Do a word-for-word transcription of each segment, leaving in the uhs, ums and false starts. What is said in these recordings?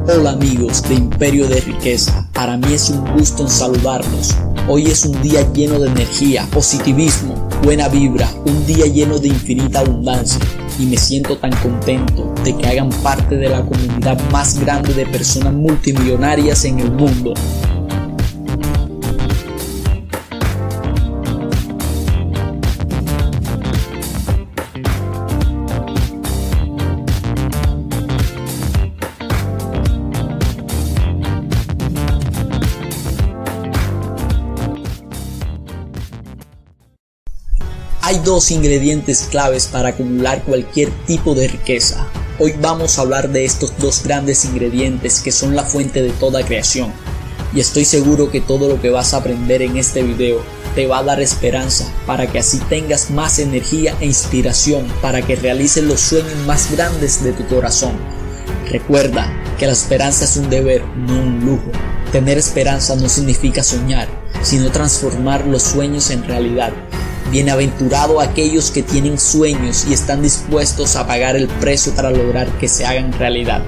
Hola amigos de Imperio de Riqueza, para mí es un gusto en saludarlos. Hoy es un día lleno de energía, positivismo, buena vibra, un día lleno de infinita abundancia y me siento tan contento de que hagan parte de la comunidad más grande de personas multimillonarias en el mundo. Hay dos ingredientes claves para acumular cualquier tipo de riqueza. Hoy vamos a hablar de estos dos grandes ingredientes que son la fuente de toda creación. Y estoy seguro que todo lo que vas a aprender en este video te va a dar esperanza para que así tengas más energía e inspiración para que realices los sueños más grandes de tu corazón. Recuerda que la esperanza es un deber, no un lujo. Tener esperanza no significa soñar, sino transformar los sueños en realidad. Bienaventurado aquellos que tienen sueños y están dispuestos a pagar el precio para lograr que se hagan realidad.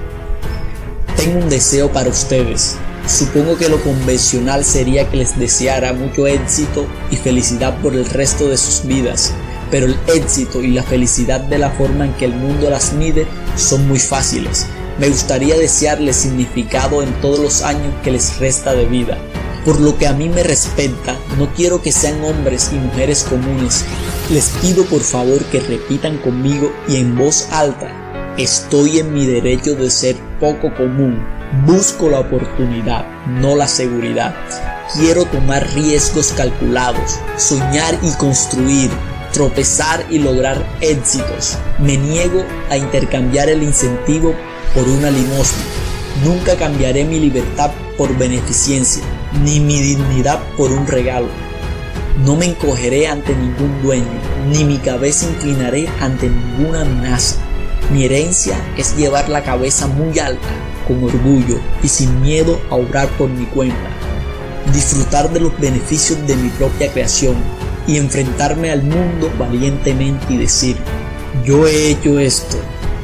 Tengo un deseo para ustedes. Supongo que lo convencional sería que les deseara mucho éxito y felicidad por el resto de sus vidas, pero el éxito y la felicidad de la forma en que el mundo las mide son muy fáciles. Me gustaría desearles significado en todos los años que les resta de vida. Por lo que a mí me respecta, no quiero que sean hombres y mujeres comunes. Les pido por favor que repitan conmigo y en voz alta: estoy en mi derecho de ser poco común. Busco la oportunidad, no la seguridad. Quiero tomar riesgos calculados, soñar y construir, tropezar y lograr éxitos. Me niego a intercambiar el incentivo por una limosna. Nunca cambiaré mi libertad por beneficencia, ni mi dignidad por un regalo. No me encogeré ante ningún dueño, ni mi cabeza inclinaré ante ninguna amenaza. Mi herencia es llevar la cabeza muy alta, con orgullo y sin miedo a obrar por mi cuenta. Disfrutar de los beneficios de mi propia creación y enfrentarme al mundo valientemente y decir: yo he hecho esto.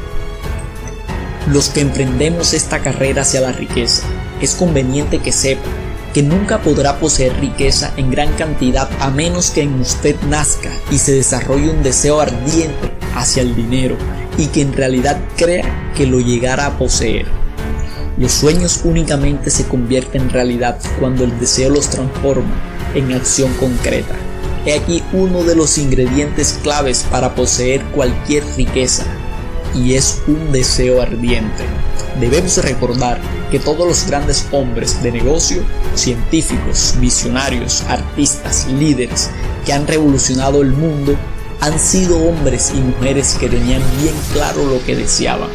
Los que emprendemos esta carrera hacia la riqueza, es conveniente que sepan que nunca podrá poseer riqueza en gran cantidad a menos que en usted nazca y se desarrolle un deseo ardiente hacia el dinero y que en realidad crea que lo llegará a poseer. Los sueños únicamente se convierten en realidad cuando el deseo los transforma en acción concreta. He aquí uno de los ingredientes claves para poseer cualquier riqueza, y es un deseo ardiente. Debemos recordar que todos los grandes hombres de negocio, científicos, visionarios, artistas, líderes que han revolucionado el mundo han sido hombres y mujeres que tenían bien claro lo que deseaban.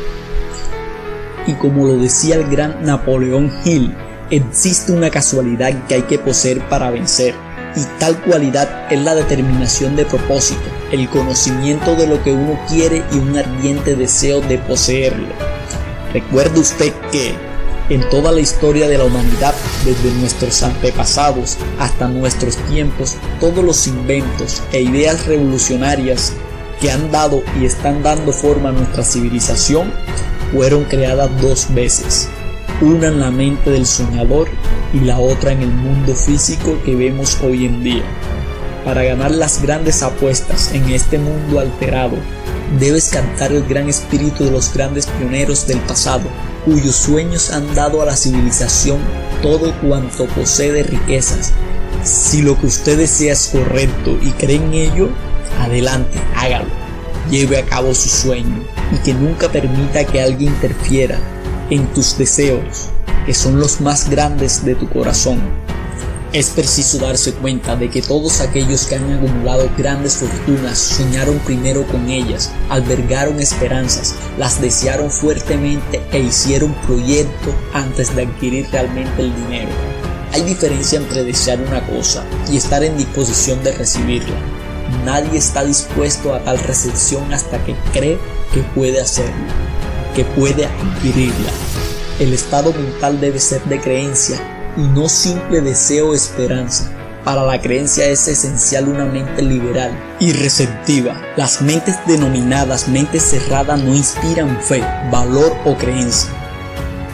Y como lo decía el gran Napoleón Hill, existe una casualidad que hay que poseer para vencer, y tal cualidad es la determinación de propósito, el conocimiento de lo que uno quiere y un ardiente deseo de poseerlo. Recuerde usted que en toda la historia de la humanidad, desde nuestros antepasados hasta nuestros tiempos, todos los inventos e ideas revolucionarias que han dado y están dando forma a nuestra civilización fueron creadas dos veces, una en la mente del soñador y la otra en el mundo físico que vemos hoy en día. Para ganar las grandes apuestas en este mundo alterado, debes captar el gran espíritu de los grandes pioneros del pasado, cuyos sueños han dado a la civilización todo cuanto posee de riquezas. Si lo que usted desea es correcto y cree en ello, adelante, hágalo. Lleve a cabo su sueño y que nunca permita que alguien interfiera en tus deseos, que son los más grandes de tu corazón. Es preciso darse cuenta de que todos aquellos que han acumulado grandes fortunas soñaron primero con ellas, albergaron esperanzas, las desearon fuertemente e hicieron proyectos antes de adquirir realmente el dinero. Hay diferencia entre desear una cosa y estar en disposición de recibirla. Nadie está dispuesto a tal recepción hasta que cree que puede hacerlo, que puede adquirirla. El estado mental debe ser de creencia y no simple deseo o esperanza. Para la creencia es esencial una mente liberal y receptiva. Las mentes denominadas mentes cerradas no inspiran fe, valor o creencia.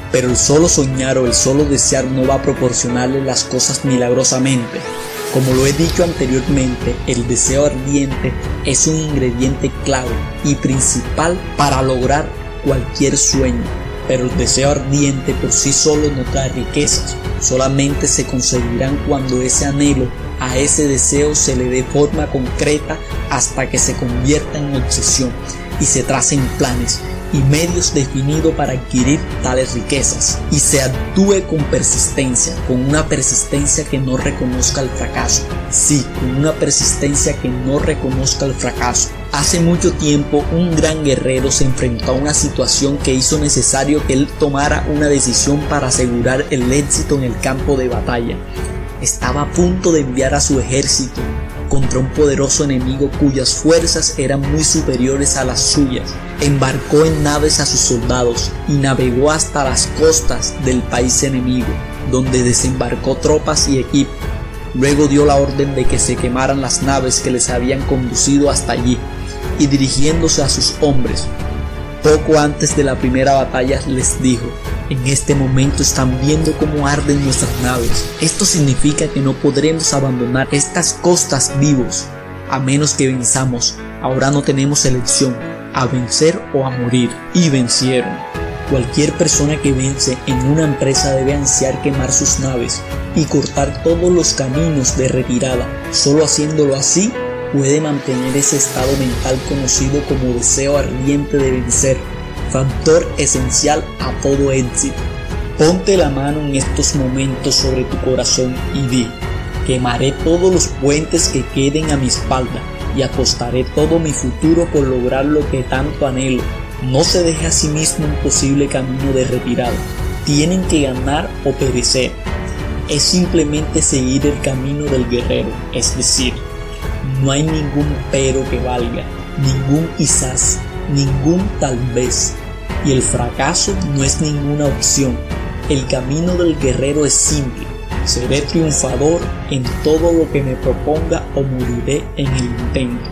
Pero el solo soñar o el solo desear no va a proporcionarle las cosas milagrosamente. Como lo he dicho anteriormente, el deseo ardiente es un ingrediente clave y principal para lograr cualquier sueño. Pero el deseo ardiente por sí solo no trae riquezas, solamente se conseguirán cuando ese anhelo a ese deseo se le dé forma concreta hasta que se convierta en obsesión y se tracen planes y medios definidos para adquirir tales riquezas y se actúe con persistencia, con una persistencia que no reconozca el fracaso. Sí, con una persistencia que no reconozca el fracaso. Hace mucho tiempo un gran guerrero se enfrentó a una situación que hizo necesario que él tomara una decisión para asegurar el éxito en el campo de batalla. Estaba a punto de enviar a su ejército contra un poderoso enemigo cuyas fuerzas eran muy superiores a las suyas. Embarcó en naves a sus soldados y navegó hasta las costas del país enemigo, donde desembarcó tropas y equipo. Luego dio la orden de que se quemaran las naves que les habían conducido hasta allí, y dirigiéndose a sus hombres, poco antes de la primera batalla les dijo: en este momento están viendo cómo arden nuestras naves. Esto significa que no podremos abandonar estas costas vivos, a menos que venzamos. Ahora no tenemos elección, a vencer o a morir. Y vencieron. Cualquier persona que vence en una empresa debe ansiar quemar sus naves y cortar todos los caminos de retirada. Solo haciéndolo así puede mantener ese estado mental conocido como deseo ardiente de vencer, factor esencial a todo éxito. Ponte la mano en estos momentos sobre tu corazón y di: quemaré todos los puentes que queden a mi espalda y apostaré todo mi futuro por lograr lo que tanto anhelo. No se deje a sí mismo un posible camino de retirada. Tienen que ganar o perecer. Es simplemente seguir el camino del guerrero, es decir, no hay ningún pero que valga, ningún quizás, ningún tal vez, y el fracaso no es ninguna opción. El camino del guerrero es simple: seré triunfador en todo lo que me proponga o moriré en el intento.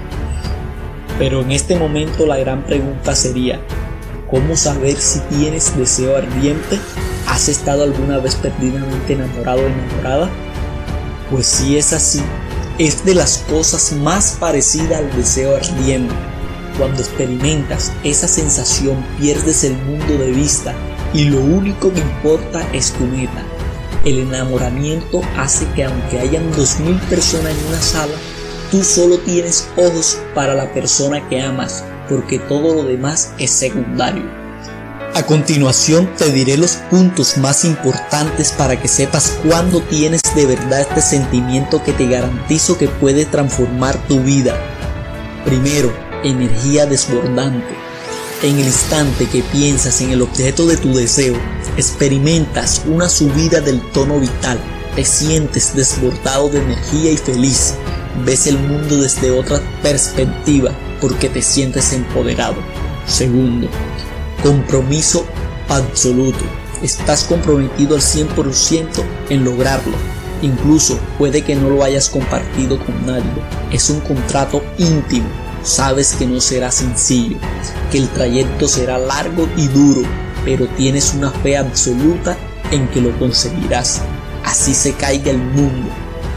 Pero en este momento la gran pregunta sería: ¿cómo saber si tienes deseo ardiente? ¿Has estado alguna vez perdidamente enamorado o enamorada? Pues si es así, es de las cosas más parecidas al deseo ardiente. Cuando experimentas esa sensación pierdes el mundo de vista y lo único que importa es tu meta. El enamoramiento hace que aunque hayan dos mil personas en una sala, tú solo tienes ojos para la persona que amas, porque todo lo demás es secundario. A continuación te diré los puntos más importantes para que sepas cuándo tienes de verdad este sentimiento que te garantizo que puede transformar tu vida. Primero, energía desbordante. En el instante que piensas en el objeto de tu deseo, experimentas una subida del tono vital, te sientes desbordado de energía y feliz, ves el mundo desde otra perspectiva porque te sientes empoderado. Segundo, compromiso absoluto. Estás comprometido al cien por ciento en lograrlo. Incluso puede que no lo hayas compartido con nadie. Es un contrato íntimo. Sabes que no será sencillo, que el trayecto será largo y duro, pero tienes una fe absoluta en que lo conseguirás, así se caiga el mundo.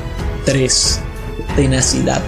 tres. Tenacidad.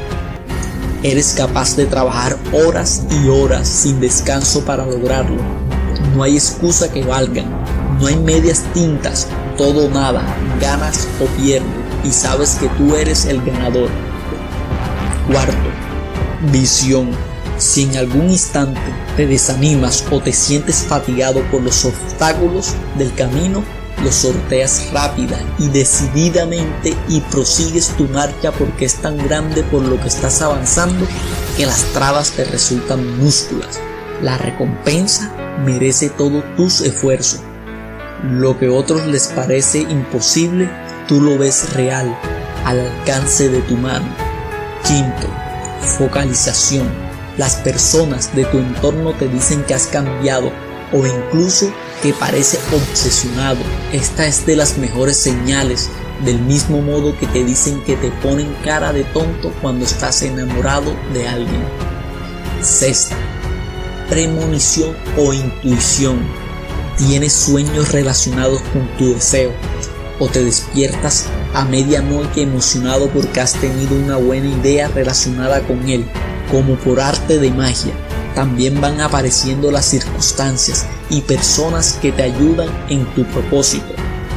Eres capaz de trabajar horas y horas sin descanso para lograrlo. No hay excusa que valga, no hay medias tintas, todo o nada, ganas o pierdes, y sabes que tú eres el ganador. Cuarto, visión. Si en algún instante te desanimas o te sientes fatigado por los obstáculos del camino, los sorteas rápida y decididamente y prosigues tu marcha porque es tan grande por lo que estás avanzando que las trabas te resultan minúsculas. La recompensa merece todos tus esfuerzos. Lo que a otros les parece imposible, tú lo ves real, al alcance de tu mano. Quinto, focalización. Las personas de tu entorno te dicen que has cambiado o incluso que parece obsesionado. Esta es de las mejores señales, del mismo modo que te dicen que te ponen cara de tonto cuando estás enamorado de alguien. Sexta, premonición o intuición. ¿Tienes sueños relacionados con tu deseo? ¿O te despiertas a medianoche emocionado porque has tenido una buena idea relacionada con él? Como por arte de magia, también van apareciendo las circunstancias y personas que te ayudan en tu propósito.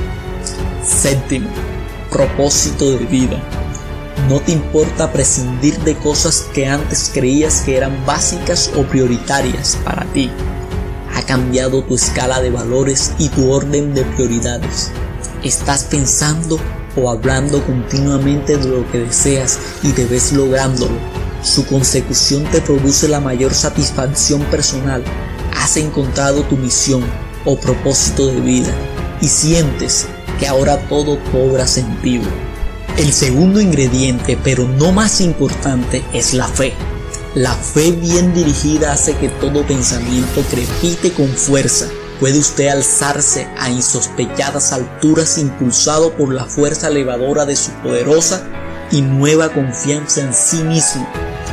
Séptimo, propósito de vida. No te importa prescindir de cosas que antes creías que eran básicas o prioritarias para ti. Ha cambiado tu escala de valores y tu orden de prioridades. Estás pensando o hablando continuamente de lo que deseas y te ves lográndolo. Su consecución te produce la mayor satisfacción personal. Has encontrado tu misión o propósito de vida y sientes que ahora todo cobra sentido. El segundo ingrediente, pero no más importante, es la fe. La fe bien dirigida hace que todo pensamiento crepite con fuerza. Puede usted alzarse a insospechadas alturas impulsado por la fuerza elevadora de su poderosa y nueva confianza en sí mismo.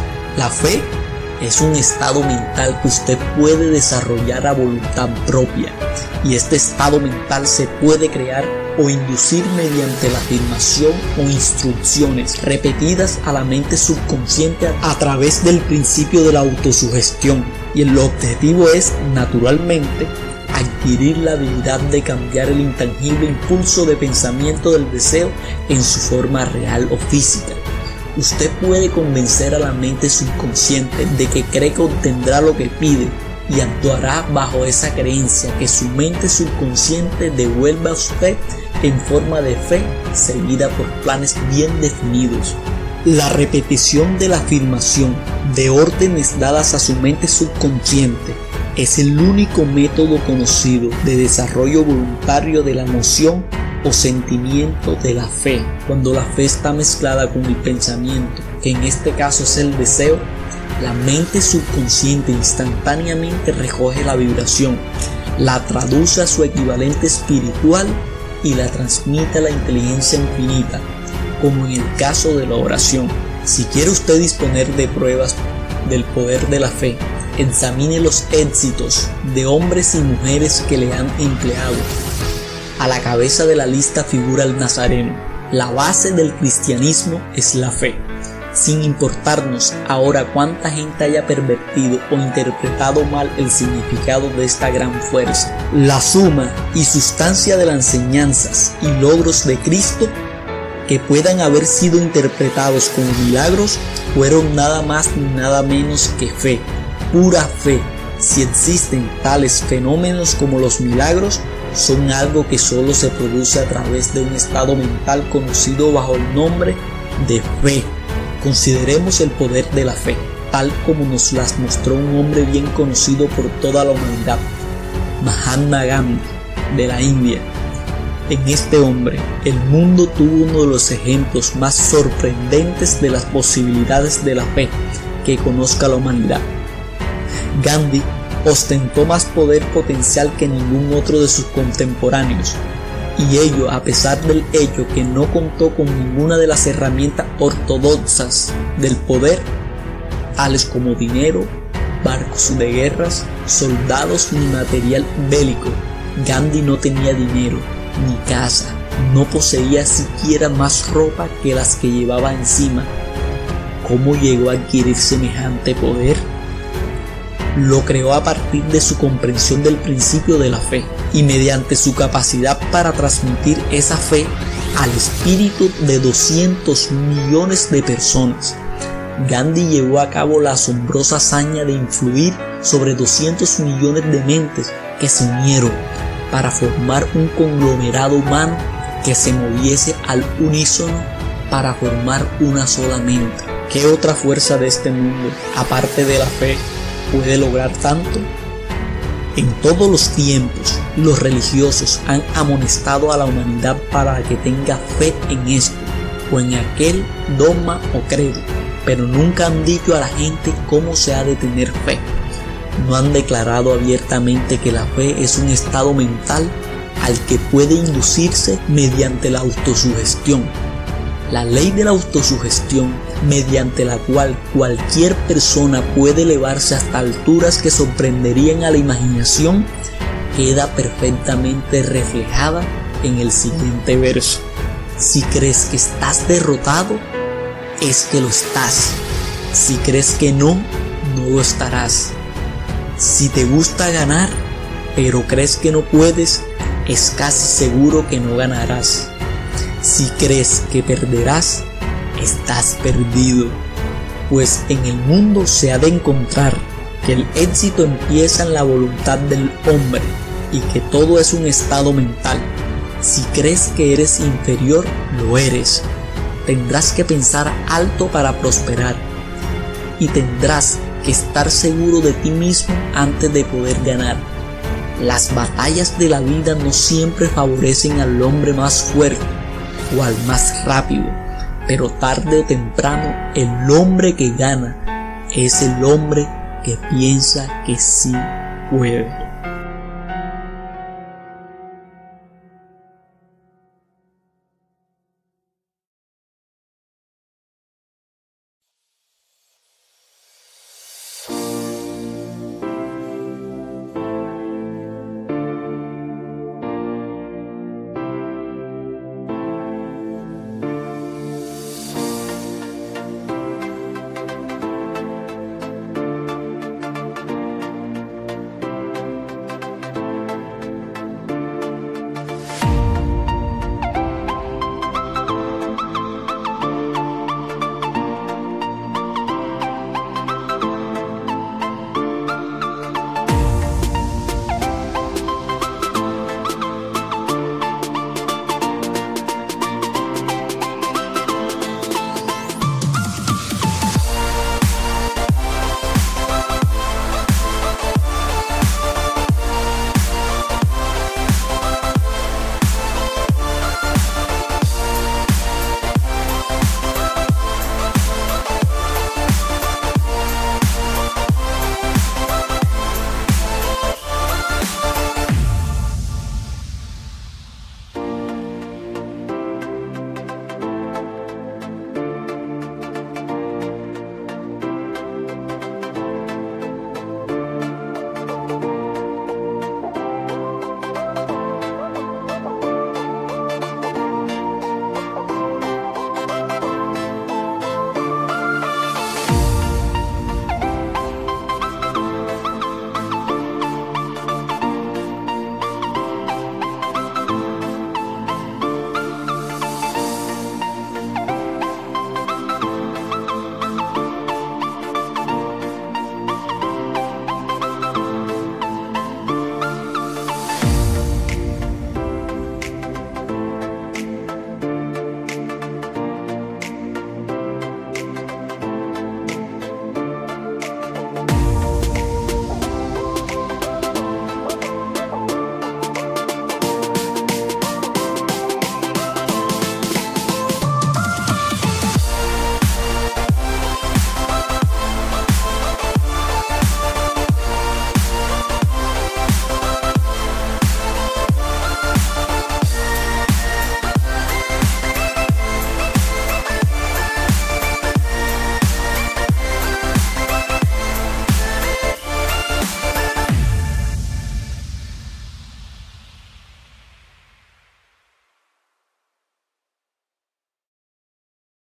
La fe es un estado mental que usted puede desarrollar a voluntad propia, y este estado mental se puede crear o inducir mediante la afirmación o instrucciones repetidas a la mente subconsciente a través del principio de la autosugestión, y el objetivo es, naturalmente, adquirir la habilidad de cambiar el intangible impulso de pensamiento del deseo en su forma real o física. Usted puede convencer a la mente subconsciente de que cree que obtendrá lo que pide y actuará bajo esa creencia que su mente subconsciente devuelve a usted en forma de fe seguida por planes bien definidos. La repetición de la afirmación de órdenes dadas a su mente subconsciente es el único método conocido de desarrollo voluntario de la emoción o sentimiento de la fe. Cuando la fe está mezclada con el pensamiento, que en este caso es el deseo, la mente subconsciente instantáneamente recoge la vibración, la traduce a su equivalente espiritual y la transmite a la inteligencia infinita, como en el caso de la oración. Si quiere usted disponer de pruebas del poder de la fe, examine los éxitos de hombres y mujeres que le han empleado. A la cabeza de la lista figura el Nazareno. La base del cristianismo es la fe, sin importarnos ahora cuánta gente haya pervertido o interpretado mal el significado de esta gran fuerza. La suma y sustancia de las enseñanzas y logros de Cristo que puedan haber sido interpretados como milagros fueron nada más ni nada menos que fe, pura fe. Si existen tales fenómenos como los milagros, son algo que solo se produce a través de un estado mental conocido bajo el nombre de fe. Consideremos el poder de la fe, tal como nos las mostró un hombre bien conocido por toda la humanidad, Mahatma Gandhi, de la India. En este hombre, el mundo tuvo uno de los ejemplos más sorprendentes de las posibilidades de la fe que conozca la humanidad. Gandhi ostentó más poder potencial que ningún otro de sus contemporáneos, y ello a pesar del hecho que no contó con ninguna de las herramientas ortodoxas del poder, tales como dinero, barcos de guerras, soldados ni material bélico. Gandhi no tenía dinero ni casa, no poseía siquiera más ropa que las que llevaba encima. ¿Cómo llegó a adquirir semejante poder? Lo creó a partir de su comprensión del principio de la fe y mediante su capacidad para transmitir esa fe al espíritu de doscientos millones de personas. Gandhi llevó a cabo la asombrosa hazaña de influir sobre doscientos millones de mentes que se unieron para formar un conglomerado humano que se moviese al unísono para formar una sola mente. ¿Qué otra fuerza de este mundo, aparte de la fe, puede lograr tanto? En todos los tiempos, los religiosos han amonestado a la humanidad para que tenga fe en esto o en aquel dogma o credo, pero nunca han dicho a la gente cómo se ha de tener fe. No han declarado abiertamente que la fe es un estado mental al que puede inducirse mediante la autosugestión. La ley de la autosugestión, mediante la cual cualquier persona puede elevarse hasta alturas que sorprenderían a la imaginación, queda perfectamente reflejada en el siguiente verso. Si crees que estás derrotado, es que lo estás. Si crees que no, no lo estarás. Si te gusta ganar, pero crees que no puedes, es casi seguro que no ganarás. Si crees que perderás, estás perdido. Pues en el mundo se ha de encontrar que el éxito empieza en la voluntad del hombre y que todo es un estado mental. Si crees que eres inferior, lo eres. Tendrás que pensar alto para prosperar y tendrás que estar seguro de ti mismo antes de poder ganar. Las batallas de la vida no siempre favorecen al hombre más fuerte o al más rápido, pero tarde o temprano el hombre que gana es el hombre que piensa que sí puede.